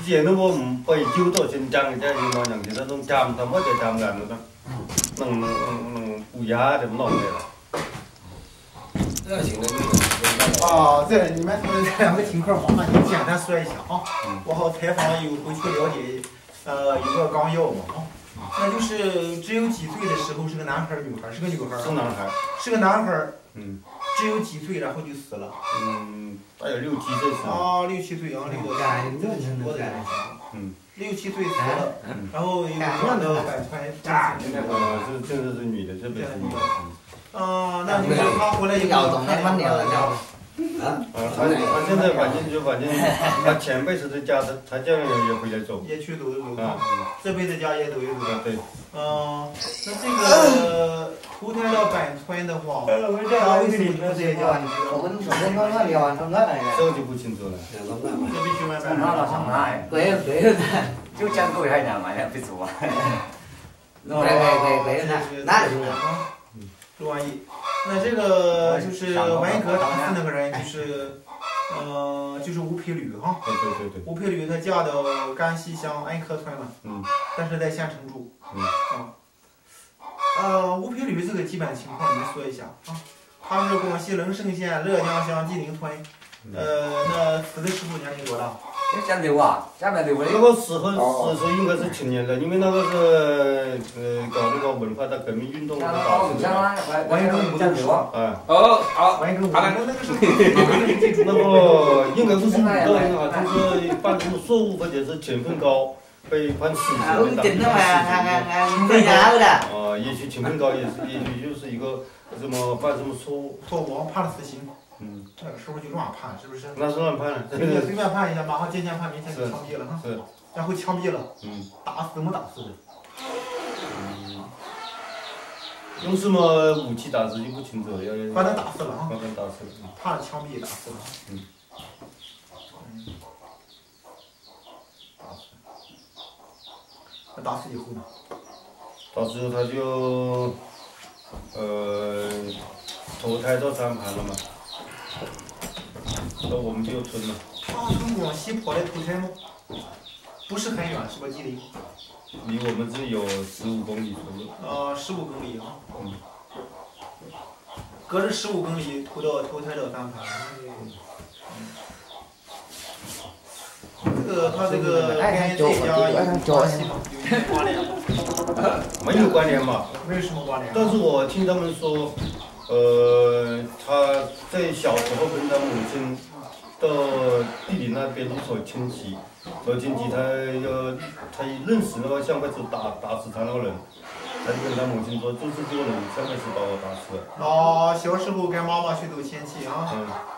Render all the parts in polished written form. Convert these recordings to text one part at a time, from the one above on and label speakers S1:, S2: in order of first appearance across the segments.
S1: 前那我唔可以揪到新疆嘅，即係要我人哋嗰種站，咁我就站緊嗰種，能不壓就弄嘅啦。
S2: 那行的
S3: 啊，这你们这两个情况，麻烦你简单说一下啊，我好采访有回去了解，有个纲要嘛啊。那就是只有几岁的时候是个男孩儿女孩儿？是个女孩儿。
S1: 是男孩。
S3: 是个男孩儿。
S1: 嗯。
S3: 只有几岁，然后就死了。
S1: 大有6、7岁死了。
S3: 啊，6、7岁啊，这个挺多的人。6、7岁死了，然后有这样的百川。
S1: 这是女的，这边是女的。
S3: 那就是他回来以后看了。
S1: 他现在反正他前辈子的家他这样也回来走，
S3: 也去走一走啊，这辈子家也走一走。
S1: 对。
S3: 那这个投胎到板川的话，他为什么不在家？
S1: 这就不清楚了。
S3: 这必须慢慢。
S4: 上海，对，就讲过还讲嘛，也不错啊。
S3: 那陆万一，那这个就是文革打死那个人，就是吴佩吕哈。
S1: 对。
S3: 吴佩吕她嫁到甘溪乡安科村了，但是在县城住。吴佩吕这个基本情况你说一下啊。他是广西冷胜县乐江乡纪宁村，那死的时候年龄多大？
S4: 讲六啊，讲了六的。
S1: 那个时候应该是青年人，因为那个是搞那个文化大革命运动的导师。
S3: 文革五讲六啊。文革五。
S1: 那个应该不是5个人啊，就是犯什么错误或者是成分高，被判死刑的。也许成分高也许就是一个什么犯什么错误
S3: 判了死刑。那个时候就乱判，是不是？
S1: 那是乱判了。
S3: 随便判一下，马上今天判，明天就枪毙了哈。
S1: 是。
S3: 然后枪毙了。打死怎么打死的？
S1: 用什么武器打死就不清楚了。
S3: 把他打死了哈。
S1: 把他打死了。
S3: 判了枪毙打死了。那打死以后呢？
S1: 打死以后他就投胎到三盘了嘛。到我们这个村了。
S3: 他从广西跑来投胎吗？不是很远，是吧？吉林。
S1: 离我们这有15公里左右。
S3: 15公里啊。隔着15公里投胎到三盘。他这个跟这家有关系吗？有关联吗？
S1: 没有关联吧？
S3: 没有什么关联。
S1: 但是我听他们说，他在小时候跟他母亲到地里那边去找亲戚，他认识那个像筷子打死他那个人，他就跟他母亲说，就是这个人像筷子把我打死了。
S3: 小时候跟妈妈去走亲戚啊。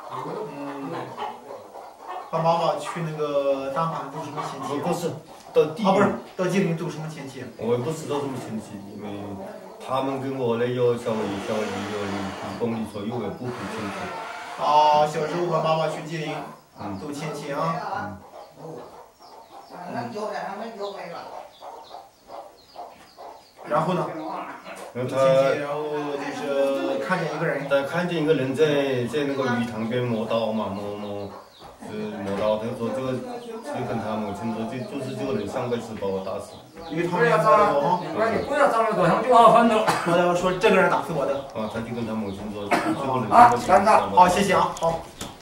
S3: 和妈妈去那个三盘走什么亲戚？
S1: 不是，到地里。
S3: 不是，到吉林走什么亲戚？
S1: 我也不知道什么亲戚，因为他们跟我呢有稍微有5公里左右也不很清楚。
S3: 小时候和妈妈去吉林走亲戚啊。然后呢？然后就是看见一个人。
S1: 看见一个人在那个鱼塘边磨刀嘛，磨刀，他说这个就跟他母亲说，就是这个人上辈子把我打死。
S3: 鱼塘边磨刀。
S4: 不要找那个，他们就好分了。
S3: 我说这个人打死我的。
S1: 他就跟他母亲说，这个人上辈子把我打死。
S3: 好，谢谢啊，好。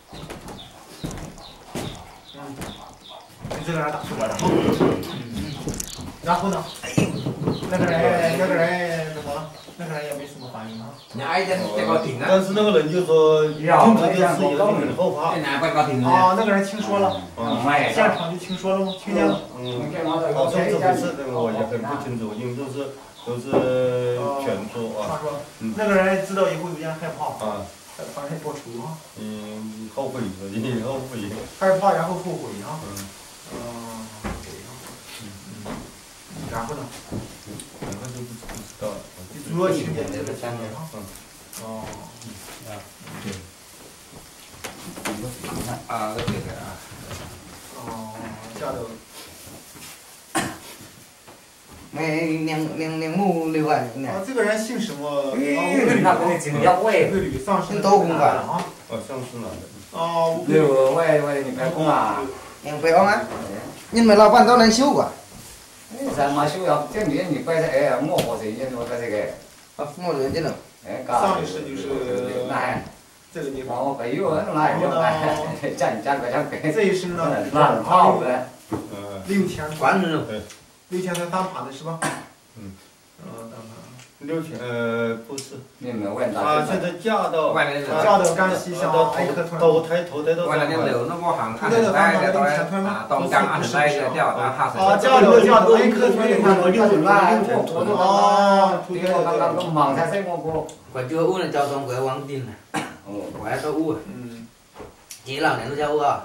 S3: 这个人打死我的。然后呢？那个人怎么了？那个人也没什么反应啊。
S1: 但是那个人就说，听这件事也很后怕。
S3: 那个人听说了。现场就听说了吗？听见了。
S1: 好像这回事，我也很不清楚，因为都是全说啊。
S3: 他说，那个人知道以后有点害怕。害怕报仇啊。
S1: 后悔，后悔。
S3: 害怕然后后悔啊。然后呢？
S1: 然后就不知道了。
S3: 主要情节这个情节啊。嫁到。
S5: 两母六啊。
S3: 这个人姓什么？
S4: 魏
S3: 佩吕丧失
S5: 都公干了
S1: 上司哪的？
S4: 六魏你别公啊。
S5: 两北方啊。 nhưng mà老板都能修过。
S4: 咱马修要这年你摆哎，我或者人我在这个，
S5: 我认真了。
S3: 上一世就是
S4: 那
S3: 这个地方。
S4: 我北有人来就来，讲个讲个。
S3: 这一生呢，
S4: 烂套的。
S3: 6天，
S5: 关着
S1: 对
S3: 6天才单盘的是吧？单盘。
S1: 6天不是，
S4: 你没问
S1: 他现在嫁到
S3: 嫁到江西乡艾克村。
S1: 投胎到
S6: ngoài là nhân liệu nó có hàng ăn được đây để tôi tôm trắng ăn được đây để cho hạ sẽ
S3: 啊，嫁到艾克村的他们就是来，哦，
S4: 第一个刚刚都忙才我不。
S5: quả chưa uống là cho con quẹo quăng tin này. Quả tôi uống. Chỉ là này nó cho uống.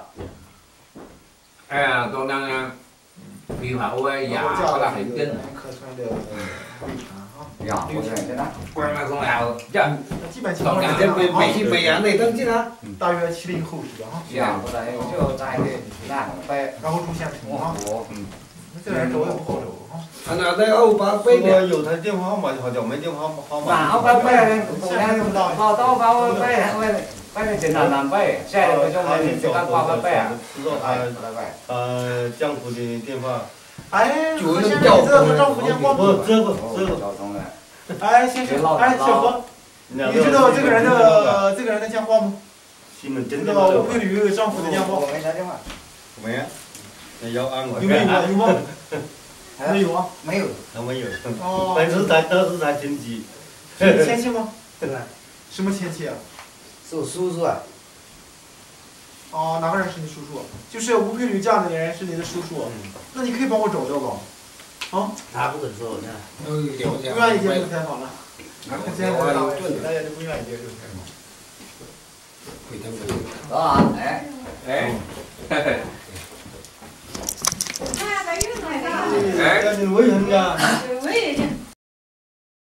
S6: tôi đang khi mà ôi giả là hình kinh
S4: 养不是真的。
S6: quan là con nào chứ
S3: 基本情
S6: tổng
S3: 况
S6: nhà
S3: 是这
S6: trên
S3: 样
S6: 北京北洋那登记呢
S3: 大约70后是吧？
S4: 养不来就在那呗。
S3: 然后出现什么？这人走也不好走啊。
S6: nào tới Âu ba
S1: 这个有他电话号码好像没电话号码。
S4: 哪个呗？我那报道报呗，呗是南呗，现在就没这个挂呗啊。
S1: 知道他江湖的电话。
S3: 哎，和现在这和丈夫电话
S1: 不，这个。
S3: 哎，先生，哎，小何，你知道这个人的电话吗？知道吴佩吕丈夫的电话？
S4: 我没打电话。
S1: 没啊？要按我。
S3: 有没有啊？有吗？没有啊。
S5: 没有。
S1: 他没有。
S3: 哦。
S1: 但是他亲戚。
S3: 亲戚吗？
S5: 对。
S3: 什么亲戚啊？
S5: 是我叔叔啊。
S3: 哦，哪个人是你叔叔？就是吴佩吕嫁的人是你的叔叔。那你可以帮我找找吧。啊？
S5: 他不肯说，你看。
S3: 不愿意接受采访了。今天大家都不愿意接受采访。
S4: 啊，哎。
S6: 哎。
S1: 哎，你为什么呀？
S7: 我也